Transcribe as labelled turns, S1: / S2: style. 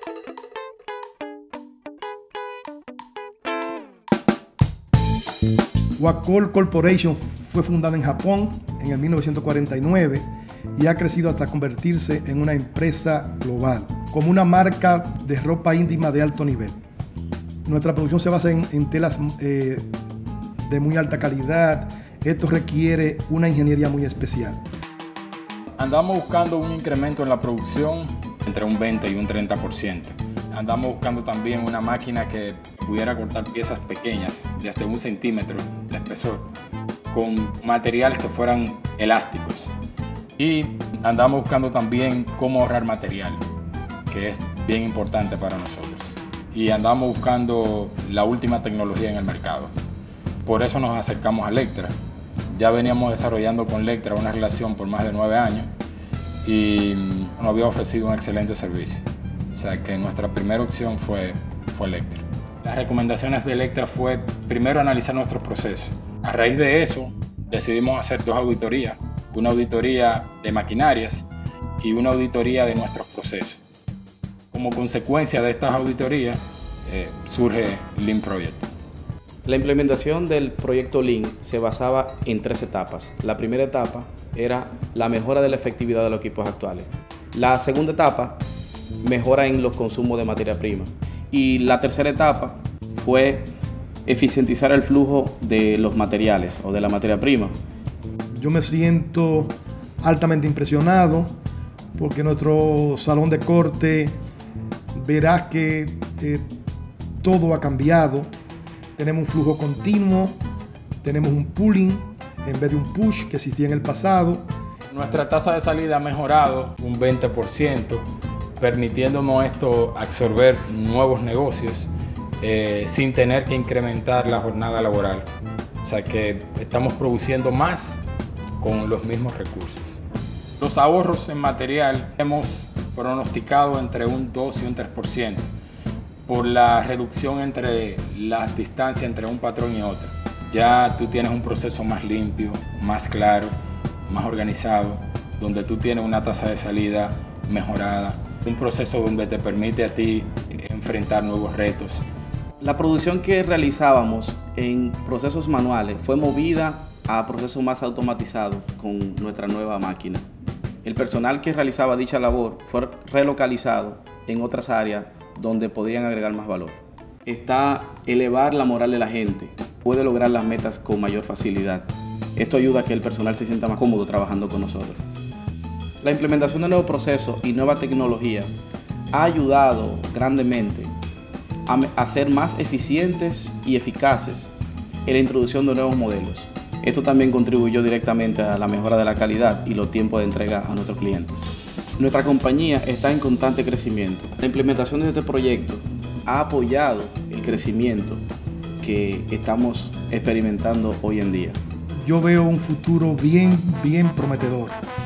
S1: Wacoal Corporation fue fundada en Japón en el 1949 y ha crecido hasta convertirse en una empresa global, como una marca de ropa íntima de alto nivel. Nuestra producción se basa en telas de muy alta calidad. Esto requiere una ingeniería muy especial.
S2: Andamos buscando un incremento en la producción entre un 20 y un 30%. Andamos buscando también una máquina que pudiera cortar piezas pequeñas de hasta 1 centímetro de espesor con materiales que fueran elásticos. Y andamos buscando también cómo ahorrar material, que es bien importante para nosotros. Y andamos buscando la última tecnología en el mercado. Por eso nos acercamos a Lectra. Ya veníamos desarrollando con Lectra una relación por más de 9 años y nos había ofrecido un excelente servicio. O sea que nuestra primera opción fue Lectra. Las recomendaciones de Lectra fue primero analizar nuestros procesos. A raíz de eso decidimos hacer 2 auditorías. Una auditoría de maquinarias y una auditoría de nuestros procesos. Como consecuencia de estas auditorías surge Lean Project.
S3: La implementación del proyecto Lean se basaba en 3 etapas. La primera etapa era la mejora de la efectividad de los equipos actuales. La segunda etapa, mejora en los consumos de materia prima. Y la tercera etapa fue eficientizar el flujo de los materiales o de la materia prima.
S1: Yo me siento altamente impresionado porque nuestro salón de corte verás que todo ha cambiado. Tenemos un flujo continuo, tenemos un pulling en vez de un push que existía en el pasado.
S2: Nuestra tasa de salida ha mejorado un 20%, permitiéndonos esto absorber nuevos negocios sin tener que incrementar la jornada laboral. O sea que estamos produciendo más con los mismos recursos. Los ahorros en material hemos pronosticado entre un 2 y un 3%. Por la reducción entre las distancias entre un patrón y otro. Ya tú tienes un proceso más limpio, más claro, más organizado, donde tú tienes una tasa de salida mejorada, un proceso donde te permite a ti enfrentar nuevos retos.
S3: La producción que realizábamos en procesos manuales fue movida a procesos más automatizados con nuestra nueva máquina. El personal que realizaba dicha labor fue relocalizado en otras áreas donde podrían agregar más valor. Está elevar la moral de la gente, puede lograr las metas con mayor facilidad. Esto ayuda a que el personal se sienta más cómodo trabajando con nosotros. La implementación de nuevos procesos y nueva tecnología ha ayudado grandemente a ser más eficientes y eficaces en la introducción de nuevos modelos. Esto también contribuyó directamente a la mejora de la calidad y los tiempos de entrega a nuestros clientes. Nuestra compañía está en constante crecimiento. La implementación de este proyecto ha apoyado el crecimiento que estamos experimentando hoy en día.
S1: Yo veo un futuro bien prometedor.